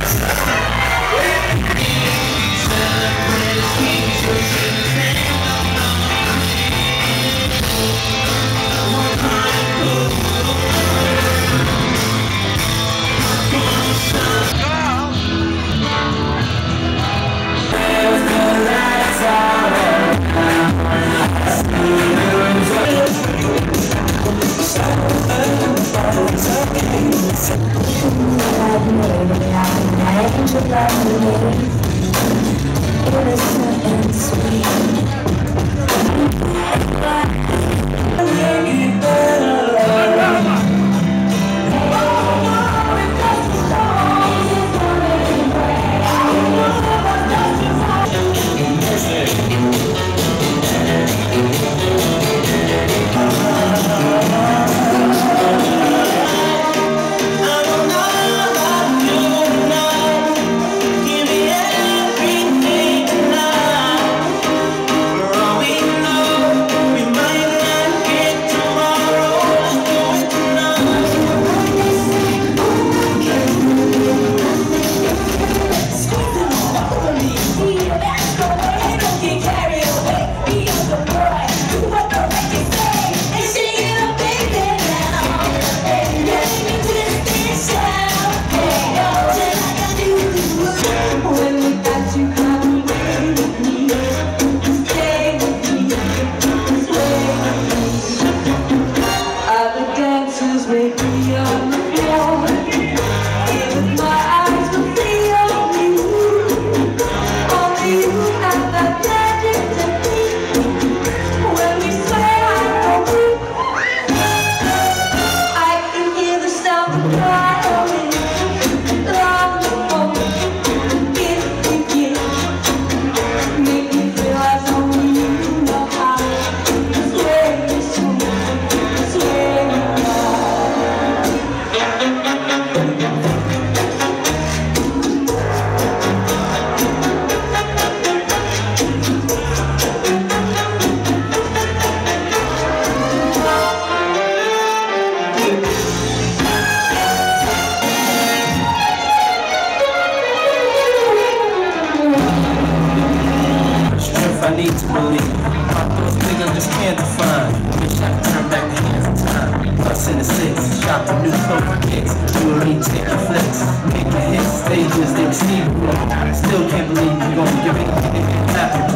Innocent and sweet. I need to believe. My thoughts big, I just can't define. Wish I could turn back the hands of time. Plus in the six, shop the new clover kicks. Jewelry, taking flicks, making hits, stages, they receive. Still can't believe you're gonna give it happen.